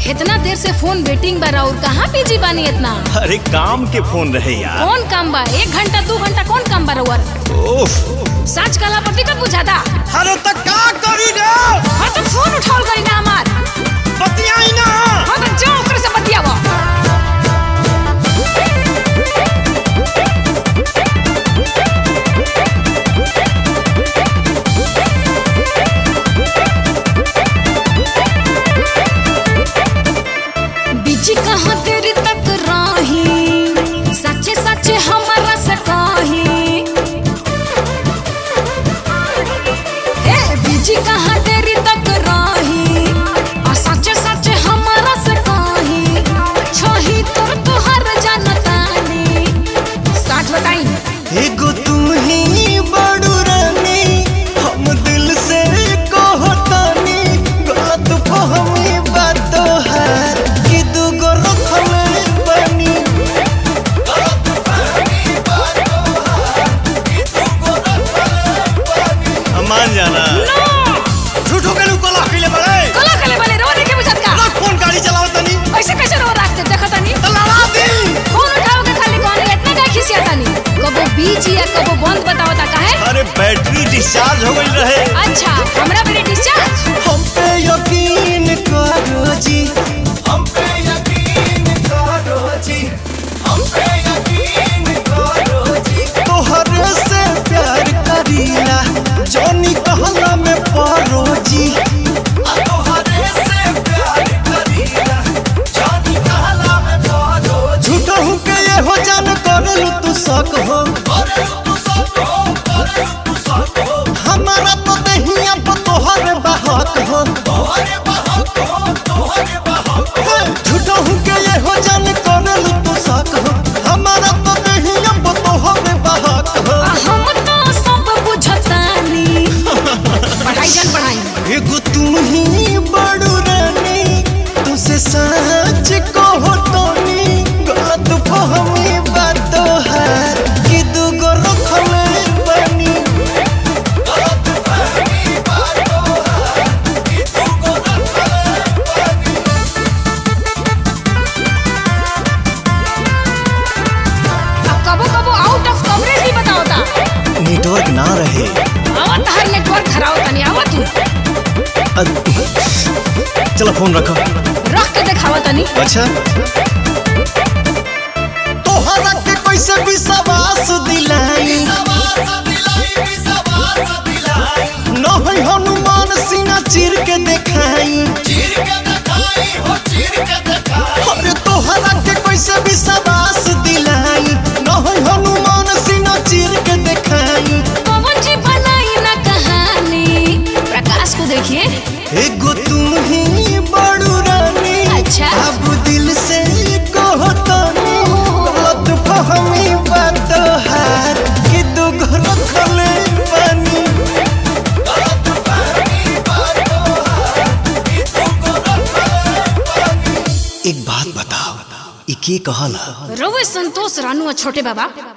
इतना देर से फोन वेटिंग बा और कहाँ बिजी बानी इतना? अरे काम के फोन रहे यार। कौन काम बा? 1 घंटा 2 घंटा कौन काम बा रउआ? सच कला पर दिक्कत बुझाता। अरे त का करी रे? हां तो फोन उठाओ करी ना हमार। बतियाई ना। हां तो जाओ ओकरे से बतियावा। बिजी कहाँ तेरी तक राही, सच्चे सच्चे हमारा से कही। बिजी कहाँ तेरी तक राही, सच्चे सच्चे हमारा से कही। छही तोर तोहर जानतानी। सच बताई एगो तू ही बड़ू रानी, हम दिल से कहतानी। बात फहमी बात है कि दूगो रखले बनी। बात फहमी बात है कि दूगो रखले बनी। मान जाना झूठो के लोग कला खिले बड़े रो देखे बुझत का। रख फोन, गाड़ी चलाओ तनी। ऐसे कैसे रो रखते देखा तनी? लड़ा दी। फोन उठाओ के खाली कौन इतना का खिसिया तनी? कबो बीच या कबो बंद बताओ ता काहे? अरे बैटरी डिस्चार्ज हो गई रहे। अच्छा हमरा बेटे डिस्चार्ज। हम पे यकीन करो जी, हम पे यकीन करो जी, हम पे यकीन करो जी। तोहरे से प्यार करीला, जोनी कहला में पारो जी। तोहरे से प्यार करीला, जोनी कहला में पारो जी। झूठा हूँ के ये हो जान करलू तू शक हो, करलू तू शक हो, करलू तू शक हो। हमारा तो दहिया पर तोहरे बहक हो, तोहरे बहक हो, तोहरे बहक हो। झूठा हूँ के ये हो जान करलू तू शक हो। हमारा तो दहिया पर तोहरे बहक हो। हम तो सब बुझतानी। पढ़ाई जान पढ़ाई। एगो तू ही बड़ू रानी, तुझसे सच कहो तोनी। बात फहमी बात है कि दूगो रखले बनी। बात फहमी बात है कि दूगो रखले बनी। अब कबो कबो आउट ऑफ कवरेज भी बताओ ता। नेटवर्क ना रहे। आवत हर नेटवर्क खराब तनी आवत तू। चलो फोन रखो। रख के दिखावा तनी। अच्छा तोहरा के कैसे विश्वास दिलाई, नहीं हनुमान सीना चीर के देखाई। अरे तोहरा के कैसे विश्वास दिलाई, नहीं हनुमान सीना चीर के देखाई। पवन जी बनाई ना कहानी, प्रकाश को देखिए। एगो तू ही बड़ू रानी। अच्छा अब दिल से कहतानी। बात फहमी बात है कि दूगो रखले बनी। बात फहमी बात है कि दूगो रखले बनी। एक बात बताओ, ई के कहला? रउए संतोष रानू और छोटे बाबा